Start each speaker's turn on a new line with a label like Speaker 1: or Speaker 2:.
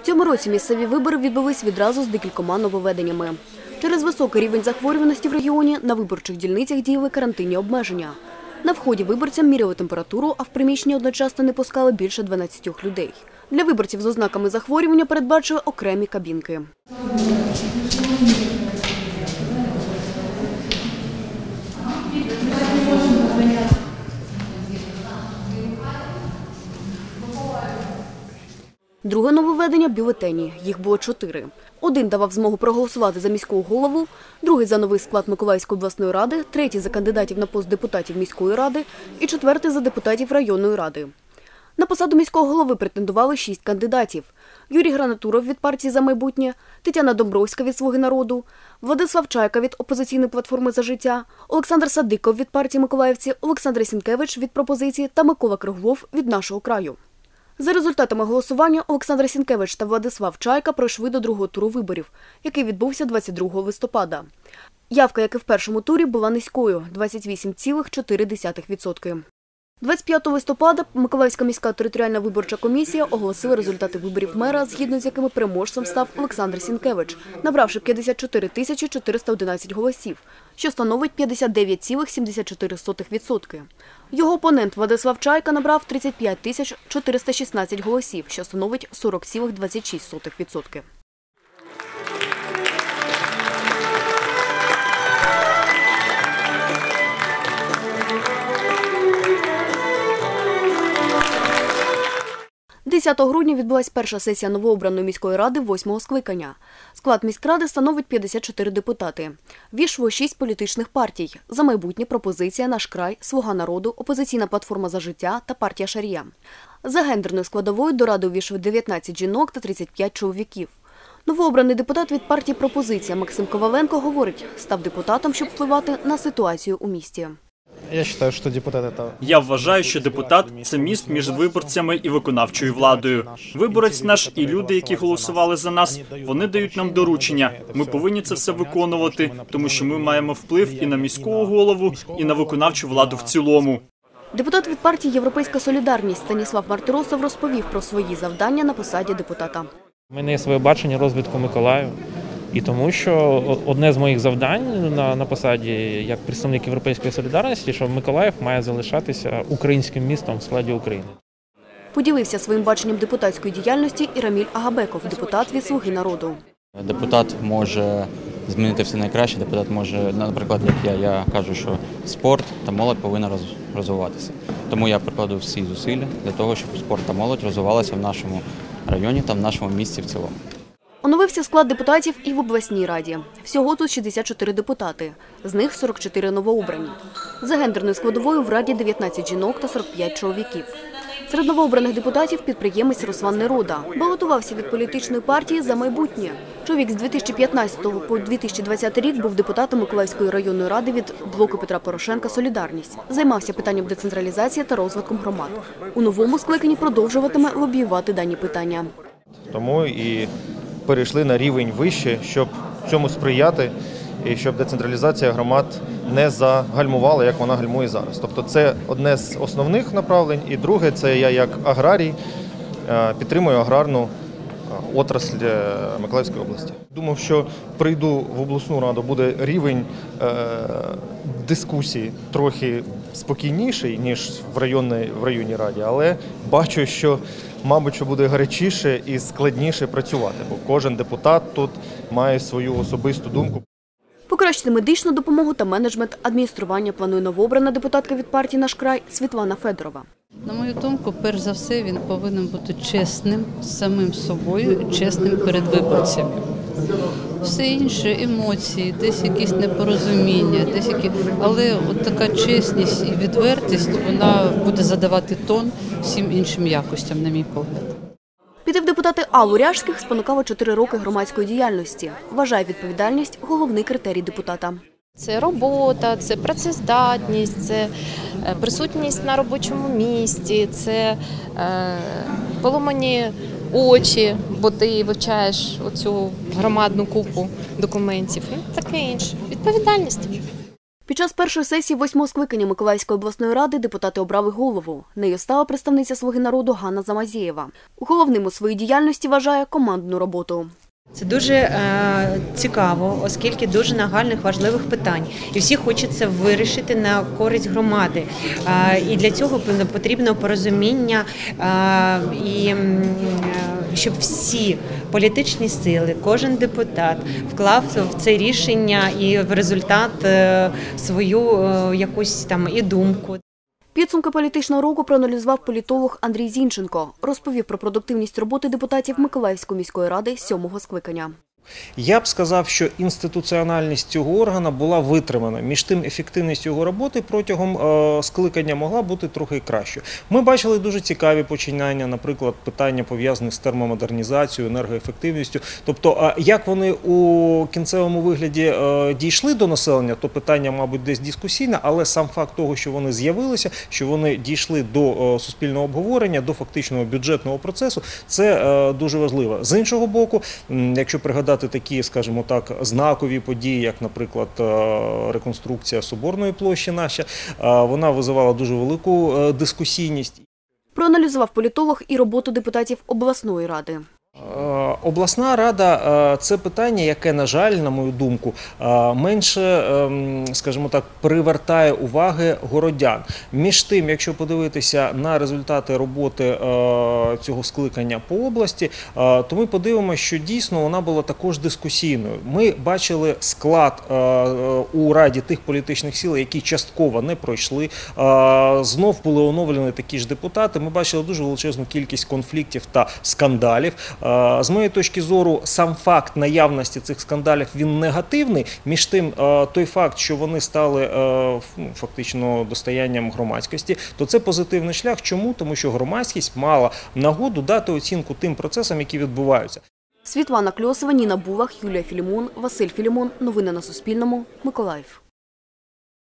Speaker 1: В цьому році місцеві вибори відбулись відразу з декількома нововведеннями. Через високий рівень захворюваності в регіоні на виборчих дільницях діяли карантинні обмеження. На вході виборцям міряли температуру, а в приміщенні одночасно не пускали більше 12 людей. Для виборців з ознаками захворювання передбачили окремі кабінки. Друге нововведення – бюлетені. Їх було 4. Один давав змогу проголосувати за міського голову, другий – за новий склад Миколаївської обласної ради, третій – за кандидатів на пост депутатів міської ради і четвертий – за депутатів районної ради. На посаду міського голови претендували 6 кандидатів. Юрій Гранатуров від партії «За майбутнє», Тетяна Домбровська від «Слуги народу», Владислав Чайка від «Опозиційної платформи за життя», Олександр Садиков від партії «Миколаївці», Олександр Сінкевич від «Пропозиції» та Микола Круглов від «Нашого краю». За результатами голосування Олександр Сінкевич та Владислав Чайка пройшли до другого туру виборів, який відбувся 22 листопада. Явка, як і в першому турі, була низькою – 28,4%. 25 листопада Миколаївська міська територіальна виборча комісія оголосила результати виборів мера, згідно з якими переможцем став Олександр Сінкевич, набравши 54 411 голосів, що становить 59,74%. Його опонент Владислав Чайка набрав 35 416 голосів, що становить 40,26%. 10 грудня відбулась перша сесія новообраної міської ради 8-го скликання. Склад міськради становить 54 депутати. Ввійшло 6 політичних партій – «За майбутнє», «Пропозиція», «Наш край», «Слуга народу», «Опозиційна платформа за життя» та партія «Шарія». За гендерною складовою до ради увійшли 19 жінок та 35 чоловіків. Новообраний депутат від партії «Пропозиція» Максим Коваленко говорить, став депутатом, щоб впливати на ситуацію у місті.
Speaker 2: Я вважаю, що депутат – це міст між виборцями і виконавчою владою. Виборець наш і люди, які голосували за нас, вони дають нам доручення. Ми повинні це все виконувати, тому що ми маємо вплив і на міського голову, і на виконавчу владу в цілому.
Speaker 1: Депутат від партії «Європейська солідарність» Станіслав Мартиросов розповів про свої завдання на посаді депутата.
Speaker 3: У мене є своє бачення розвитку Миколаєва. І тому, що одне з моїх завдань на посаді як представник «Європейської солідарності», що Миколаїв має залишатися українським містом в складі України.
Speaker 1: Поділився своїм баченням депутатської діяльності і Раміль Агабеков, депутат від «Слуги народу».
Speaker 4: Депутат може змінити все найкраще, депутат може, наприклад, як я кажу, що спорт та молодь повинна розвиватися. Тому я прикладу всі зусилля для того, щоб спорт та молодь розвивалися в нашому районі та в нашому місті в цілому.
Speaker 1: Оновився склад депутатів і в обласній раді. Всього тут 64 депутати, з них 44 новообрані. За гендерною складовою в раді 19 жінок та 45 чоловіків. Серед новообраних депутатів підприємець Руслан Нерода. Балотувався від політичної партії «За майбутнє». Чоловік з 2015 по 2020 рік був депутатом Миколаївської районної ради від блоку Петра Порошенка «Солідарність». Займався питанням децентралізації та розвитком громад. У новому скликанні продовжуватиме лобіювати дані питання.
Speaker 5: Тому і перейшли на рівень вище, щоб цьому сприяти і щоб децентралізація громад не загальмувала, як вона гальмує зараз. Тобто це одне з основних направлень. І друге, це я як аграрій підтримую аграрну отрасль Миколаївської області. Думав, що прийду в обласну раду, буде рівень дискусії трохи спокійніший, ніж в районній раді, але бачу, що, мабуть, що буде гарячіше і складніше працювати, бо кожен депутат тут має свою особисту думку.
Speaker 1: Покращити медичну допомогу та менеджмент адміністрування планує новообрана депутатка від партії «Наш край» Світлана Федорова.
Speaker 6: На мою думку, перш за все, він повинен бути чесним з самим собою, чесним перед виборцями. Все інше – емоції, десь якісь непорозуміння, але от така чесність і відвертість, вона буде задавати тон всім іншим якостям, на мій погляд.
Speaker 1: Піти в депутати Аллу Ряжських спонукало 4 роки громадської діяльності. Вважає, відповідальність – головний критерій депутата.
Speaker 7: Це робота, це працездатність, це присутність на робочому місці, це поломані очі, бо ти вивчаєш оцю громадну купу документів і таке інше. Відповідальність.
Speaker 1: Під час першої сесії 8-го скликання Миколаївської обласної ради депутати обрали голову. Нею стала представниця «Слуги народу» Ганна Замазєєва. Головним у своїй діяльності вважає командну роботу.
Speaker 8: Це дуже цікаво, оскільки дуже нагальних, важливих питань. І всі хочеться вирішити на користь громади. І для цього потрібно порозуміння, і щоб всі політичні сили, кожен депутат вклав в це рішення і в результат свою якусь там і думку.
Speaker 1: Підсумки політичного року проаналізував політолог Андрій Зінченко. Розповів про продуктивність роботи депутатів Миколаївської міської ради 7-го скликання.
Speaker 9: Я б сказав, що інституціональність цього органу була витримана. Між тим, ефективність його роботи протягом скликання могла бути трохи кращою. Ми бачили дуже цікаві починання, наприклад, питання пов'язані з термомодернізацією, енергоефективністю. Тобто, як вони у кінцевому вигляді дійшли до населення, то питання, мабуть, десь дискусійне, але сам факт того, що вони з'явилися, що вони дійшли до суспільного обговорення, до фактичного бюджетного процесу, це дуже важливо. З іншого боку, якщо пригадати такі, скажімо так, знакові події, як, наприклад, реконструкція Соборної площі наша, вона визивала дуже велику дискусійність.
Speaker 1: Проаналізував політолог і роботу депутатів обласної ради.
Speaker 9: Обласна рада – це питання, яке, на жаль, на мою думку, менше, скажімо так, привертає уваги городян. Між тим, якщо подивитися на результати роботи цього скликання по області, то ми подивимося, що дійсно вона була також дискусійною. Ми бачили склад у Раді тих політичних сил, які частково не пройшли. Знов були оновлені такі ж депутати. Ми бачили дуже величезну кількість конфліктів та скандалів. З моєї точки зору, сам факт наявності цих скандалів, він негативний. Між тим, той факт, що вони стали фактично достоянням громадськості, то це позитивний шлях. Чому? Тому що громадськість мала нагоду дати оцінку тим процесам, які відбуваються.
Speaker 1: Світлана Кльосова, Ніна Булах, Юлія Філімон, Василь Філімон. Новини на Суспільному. Миколаїв.